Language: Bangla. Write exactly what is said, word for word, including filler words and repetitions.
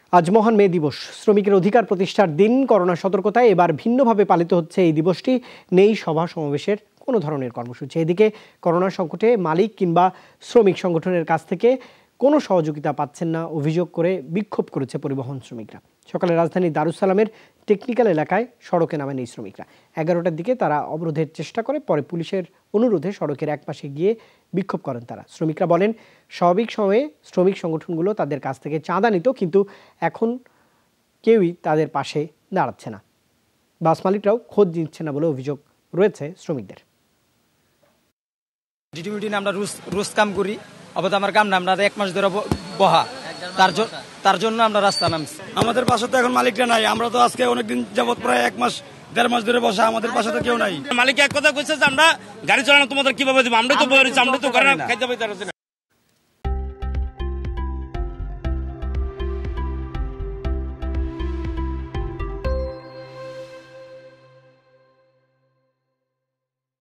আজ মহান মে দিবস, শ্রমিকের অধিকার প্রতিষ্ঠার দিন। করোনা সতর্কতায় এবার ভিন্নভাবে পালিত হচ্ছে এই দিবসটি। নেই সভা সমাবেশের কোনো ধরনের কর্মসূচি। এদিকে করোনা সংকটে মালিক কিংবা শ্রমিক সংগঠনের কাছ থেকে কোনো সহযোগিতা পাচ্ছেন না অভিযোগ করে বিক্ষোভ করেছে পরিবহন শ্রমিকরা। সকালে রাজধানীর দারুসালামের টেকনিক্যাল এলাকায় সড়কে নামেন এই শ্রমিকরা। এগারোটার দিকে তারা অবরোধের চেষ্টা করে, পরে পুলিশের অনুরোধে সড়কের একপাশে গিয়ে বিক্ষোভ করেন তারা। শ্রমিকরা বলেন, স্বাভাবিক সময়ে শ্রমিক সংগঠনগুলো তাদের কাছ থেকে চাঁদা নিত, কিন্তু এখন কেউই তাদের পাশে দাঁড়াচ্ছে না। বাস মালিকরাও খোঁজ নিচ্ছে না বলে অভিযোগ রয়েছে শ্রমিকদের। ডিটিমিটিনে আমরা রুশ রুশ কাম করি, অবশ্য আমার কাম না, আমরা এক মাস ধরে বহা, তার জন্য তার জন্য আমরা রাস্তা নামছি। আমাদের পাশে তো এখন মালিকরা নাই। আমরা তো আজকে অনেকদিন যাবত প্রায় এক মাস দেড় মাস ধরে বসা, আমাদের পাশে তো কেউ নাই। মালিক এক কথা কইছে যে আমরা গাড়ি চালানো তোমাদের কিভাবে দিব, আমরা তো বলেছি, আমরা তো গাড়ি খাইতে পাই।